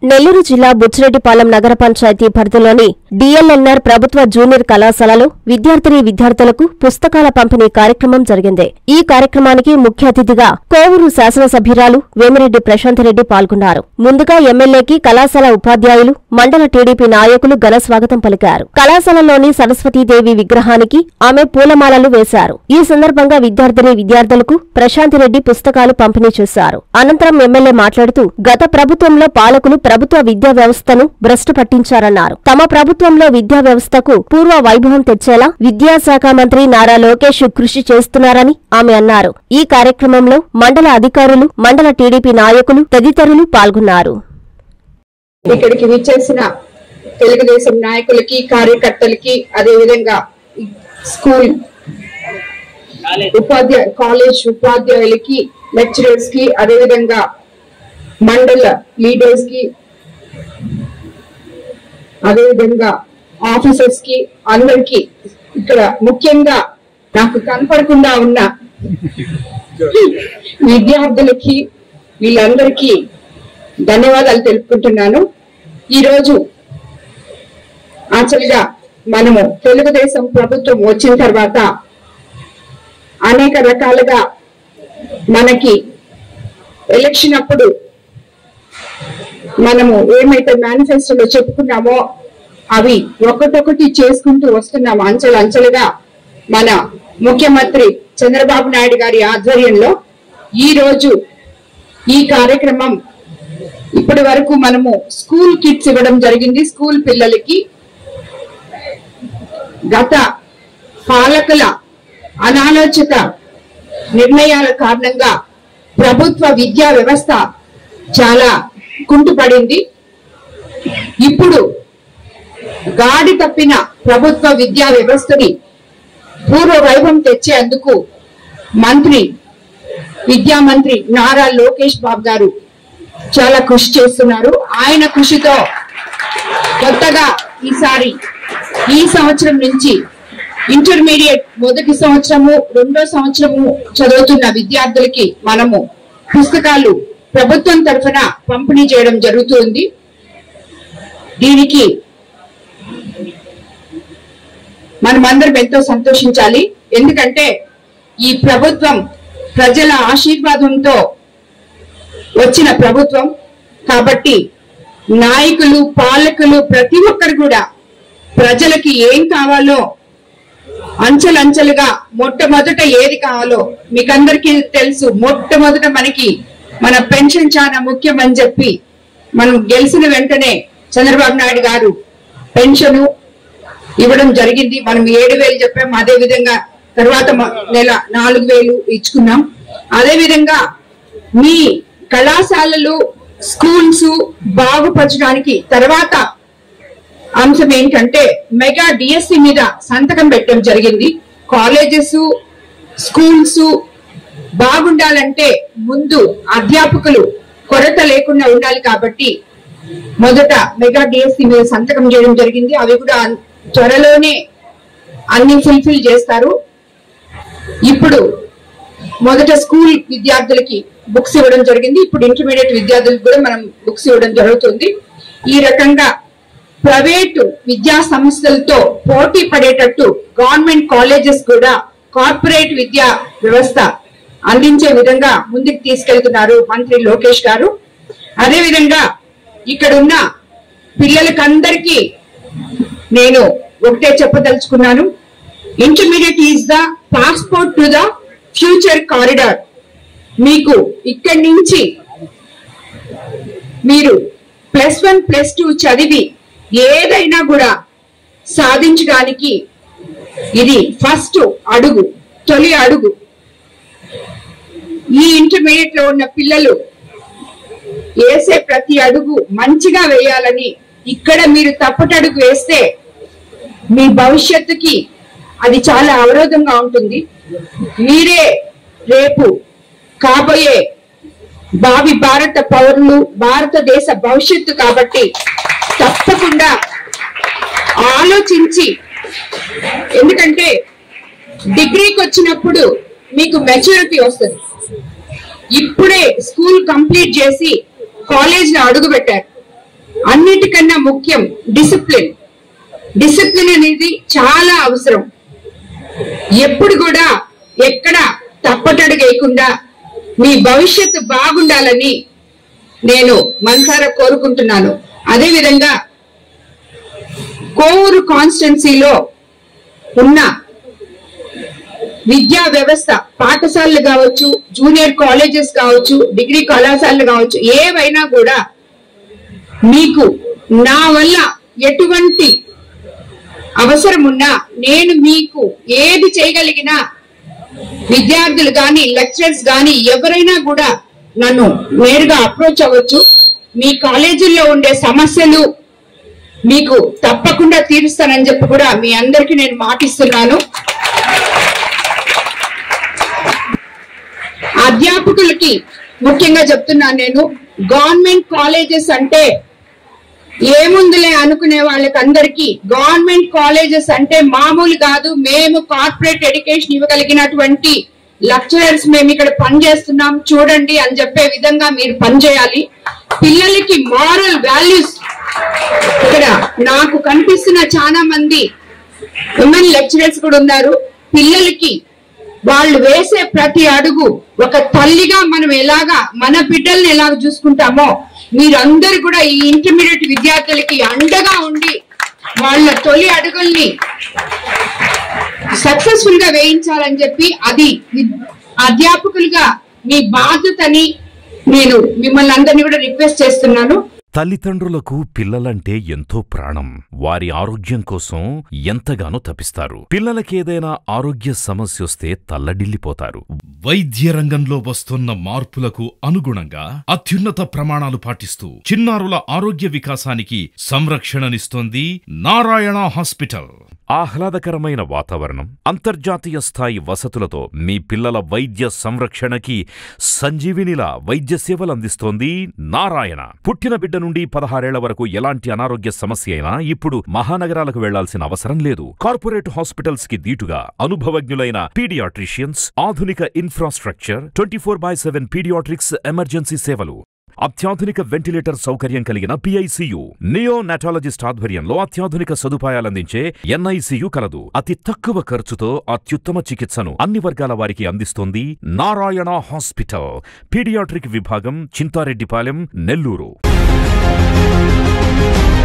నెల్లూరు జిల్లా బుచ్చిరెడ్డిపాలెం నగర పంచాయతీ పరిధిలోని డిఎల్ఎన్ఆర్ ప్రభుత్వ జూనియర్ కళాశాలలో విద్యార్థులకు పుస్తకాల పంపిణీ కార్యక్రమం జరిగింది. ఈ కార్యక్రమానికి ముఖ్య అతిథిగా కోవూరు శాసనసభ్యురాలు వేమిరెడ్డి ప్రశాంతిరెడ్డి పాల్గొన్నారు. ముందుగా ఎమ్మెల్యేకి కళాశాల ఉపాధ్యాయులు, మండల టీడీపీ నాయకులు ఘన స్వాగతం పలికారు. కళాశాలలోని సరస్వతీదేవి విగ్రహానికి ఆమె పూలమాలలు వేశారు. ఈ సందర్భంగా విద్యార్థులకు ప్రశాంతిరెడ్డి పుస్తకాలు పంపిణీ చేశారు. అనంతరం ఎమ్మెల్యే మాట్లాడుతూ గత ప్రభుత్వంలో పాలకులు ప్రభుత్వ విద్యా వ్యవస్థను భ్రష్టు పట్టించారన్నారు. తమ ప్రభుత్వంలో విద్యా వ్యవస్థకు పూర్వ వైభవం తెచ్చేలా విద్యాశాఖ మంత్రి నారా లోకేష్ కృషి చేస్తున్నారని ఆమె అన్నారు. ఈ కార్యక్రమంలో మండల అధికారులు, మండల టీడీపీ నాయకులు తదితరులు పాల్గొన్నారు. ఇక్కడికి విచ్చేసిన తెలుగుదేశం నాయకులకి, కార్యకర్తలకి, అదేవిధంగా స్కూల్ కాలేజ్ ఉపాధ్యాయులకి, లెక్చరర్స్ కి, అదేవిధంగా మండల లీడర్స్ కి, అదేవిధంగా ఆఫీసర్స్ కి, అందరికి ఇక్కడ ముఖ్యంగా నాకు కనపడకుండా ఉన్న విద్యార్థులకి, వీళ్ళందరికీ ధన్యవాదాలు తెలుపుకుంటున్నాను. ఈరోజు యాక్చువల్గా మనము తెలుగుదేశం ప్రభుత్వం వచ్చిన తర్వాత అనేక రకాలుగా మనకి ఎలక్షన్ అప్పుడు మనము ఏమైతే మేనిఫెస్టోలో చెప్పుకున్నామో అవి ఒక్కొక్కటి చేసుకుంటూ వస్తున్నాము. అంచెలుగా మన ముఖ్యమంత్రి చంద్రబాబు నాయుడు గారి ఆధ్వర్యంలో ఈ రోజు ఈ కార్యక్రమం ఇప్పటి వరకు మనము స్కూల్ కిట్స్ ఇవ్వడం జరిగింది. స్కూల్ పిల్లలకి గత పాలకుల అనాలోచిత నిర్ణయాల కారణంగా ప్రభుత్వ విద్యా వ్యవస్థ చాలా కుంటుపడింది. ఇప్పుడు గాడి తప్పిన ప్రభుత్వ విద్యా వ్యవస్థని పూర్వ వైభవం తెచ్చేందుకు విద్యా మంత్రి నారా లోకేష్ బాబు గారు చాలా కృషి చేస్తున్నారు. ఆయన కృషితో కొత్తగా ఈ సంవత్సరం నుంచి ఇంటర్మీడియట్ మొదటి సంవత్సరము, రెండో సంవత్సరము చదువుతున్న విద్యార్థులకి మనము పుస్తకాలు ప్రభుత్వం తరఫున పంపిణీ చేయడం జరుగుతుంది. దీనికి మనమందరం ఎంతో సంతోషించాలి. ఎందుకంటే ఈ ప్రభుత్వం ప్రజల ఆశీర్వాదంతో వచ్చిన ప్రభుత్వం కాబట్టి నాయకులు, పాలకులు ప్రతి ఒక్కరు కూడా ప్రజలకి ఏం కావాలో అంచెలుగా మొట్టమొదట ఏది కావాలో మీకందరికీ తెలుసు. మొట్టమొదట మన పెన్షన్ చాలా ముఖ్యం అని చెప్పి మనం గెలిచిన వెంటనే చంద్రబాబు నాయుడు గారు పెన్షన్ ఇవ్వడం జరిగింది. మనం 7,000 చెప్పాం. అదే విధంగా తర్వాత నెల 4,000 ఇచ్చుకున్నాం. అదే విధంగా మీ కళాశాలలు, స్కూల్స్ బాగుపరచడానికి తర్వాత అంశం ఏంటంటే మెగా డిఎస్సి మీద సంతకం పెట్టడం జరిగింది. కాలేజెస్, స్కూల్స్ బాగుండాలంటే ముందు అధ్యాపకులు కొరత లేకుండా ఉండాలి కాబట్టి మొదట మెగా డిఎస్సి మీద సంతకం చేయడం జరిగింది. అవి కూడా త్వరలోనే అన్ని ఫుల్ఫిల్ చేస్తారు. ఇప్పుడు మొదట స్కూల్ విద్యార్థులకి బుక్స్ ఇవ్వడం జరిగింది. ఇప్పుడు ఇంటర్మీడియట్ విద్యార్థులకు కూడా మనం బుక్స్ ఇవ్వడం జరుగుతుంది. ఈ రకంగా ప్రైవేటు విద్యా సంస్థలతో పోటీ పడేటట్టు గవర్నమెంట్ కాలేజెస్ కూడా కార్పొరేట్ విద్యా వ్యవస్థ అందించే విధంగా ముందుకు తీసుకెళ్తున్నారు మంత్రి లోకేష్ గారు. అదే విధంగా ఇక్కడ ఉన్న పిల్లలకందరికీ నేను ఒకటే చెప్పదలుచుకున్నాను. Intermediate is the passport to the future corridor. మీకు ఇక్కడి నుంచి మీరు +1, +2 చదివి ఏదైనా కూడా సాధించడానికి ఇది ఫస్ట్ అడుగు, తొలి అడుగు. ఈ ఇంటర్మీడియట్ లో ఉన్న పిల్లలు వేసే ప్రతి అడుగు మంచిగా వేయాలని, ఇక్కడ మీరు తప్పటడుగు వేస్తే మీ భవిష్యత్తుకి అది చాలా అవరోధంగా ఉంటుంది. మీరే రేపు కాబోయే భావి భారత పౌరులు, భారతదేశ భవిష్యత్తు కాబట్టి తప్పకుండా ఆలోచించి, ఎందుకంటే డిగ్రీకి వచ్చినప్పుడు మీకు మెచ్యూరిటీ వస్తుంది. ఇప్పుడే స్కూల్ కంప్లీట్ చేసి కాలేజ్ లో అడుగు పెట్టారు. అన్నిటికన్నా ముఖ్యం డిసిప్లిన్. డిసిప్లిన్ అనేది చాలా అవసరం. ఎప్పుడు కూడా ఎక్కడ తప్పటడుగు వేయకుండా మీ భవిష్యత్తు బాగుండాలని నేను మనసారా కోరుకుంటున్నాను. అదేవిధంగా కోవూరు కాన్స్టిట్యున్సీలో ఉన్న విద్యా వ్యవస్థ, పాఠశాలలు కావచ్చు, జూనియర్ కాలేజెస్ కావచ్చు, డిగ్రీ కళాశాలలు కావచ్చు, ఏవైనా కూడా మీకు నా వల్ల ఎటువంటి అవసరం ఉన్నా నేను మీకు ఏది చేయగలిగినా విద్యార్థులు కానీ లెక్చరర్స్ కానీ ఎవరైనా కూడా నన్ను నేరుగా అప్రోచ్ అవ్వచ్చు. మీ కాలేజీల్లో ఉండే సమస్యలు మీకు తప్పకుండా తీరుస్తానని చెప్పి కూడా మీ అందరికీ నేను మాటిస్తున్నాను. అధ్యాపకులకి ముఖ్యంగా చెప్తున్నాను నేను, గవర్నమెంట్ కాలేజెస్ అంటే ఏముందులే అనుకునే వాళ్ళకందరికీ గవర్నమెంట్ కాలేజెస్ అంటే మామూలు కాదు. మేము కార్పొరేట్ ఎడ్యుకేషన్ ఇవ్వగలిగినటువంటి లెక్చరర్స్ మేము ఇక్కడ పనిచేస్తున్నాం చూడండి అని చెప్పే విధంగా మీరు పనిచేయాలి. పిల్లలకి మారల్ వాల్యూస్, ఇక్కడ నాకు కనిపిస్తున్న చాలా మంది ఉమెన్ లెక్చరర్స్ కూడా ఉన్నారు. పిల్లలకి వాళ్ళు వేసే ప్రతి అడుగు ఒక తల్లిగా మనం ఎలాగా మన బిడ్డల్ని ఎలాగ చూసుకుంటామో మీరందరూ కూడా ఈ ఇంటర్మీడియట్ విద్యార్థులకి అండగా ఉండి వాళ్ళ తొలి అడుగుల్ని సక్సెస్ఫుల్ గా వేయించాలని చెప్పి అది అధ్యాపకులుగా మీ బాధ్యతని నేను మిమ్మల్ని అందరినీ కూడా రిక్వెస్ట్ చేస్తున్నాను. తల్లిదండ్రులకు పిల్లలంటే ఎంతో ప్రాణం. వారి ఆరోగ్యం కోసం ఎంతగానో తపిస్తారు. పిల్లలకేదైనా ఆరోగ్య సమస్యొస్తే తల్లడిల్లిపోతారు. వైద్య రంగంలో వస్తున్న మార్పులకు అనుగుణంగా అత్యున్నత ప్రమాణాలు పాటిస్తూ చిన్నారుల ఆరోగ్య వికాసానికి సంరక్షణనిస్తోంది నారాయణ హాస్పిటల్. ఆహ్లాదకరమైన వాతావరణం, అంతర్జాతీయ స్థాయి వసతులతో మీ పిల్లల వైద్య సంరక్షణకి సంజీవినిలా వైద్య సేవలు అందిస్తోంది నారాయణ. పుట్టిన బిడ్డ నుండి 16 ఏళ్ల వరకు ఎలాంటి అనారోగ్య సమస్య అయినా ఇప్పుడు మహానగరాలకు వెళ్లాల్సిన అవసరం లేదు. కార్పొరేట్ హాస్పిటల్స్ కి దీటుగా అనుభవజ్ఞులైన పీడియాట్రిషియన్స్, ఆధునిక ఇన్ఫ్రాస్ట్రక్చర్, 24/7 పీడియాట్రిక్స్ ఎమర్జెన్సీ సేవలు, అత్యాధునిక వెంటిలేటర్ సౌకర్యం కలిగిన PICU, నియోనాటాలజిస్ట్ ఆధ్వర్యంలో అత్యాధునిక సదుపాయాలందించే NICU కలదు. అతి తక్కువ ఖర్చుతో అత్యుత్తమ చికిత్సను అన్ని వర్గాల వారికి అందిస్తోంది నారాయణ హాస్పిటల్. పీడియాట్రిక్ విభాగం, చింతారెడ్డిపాలెం, నెల్లూరు.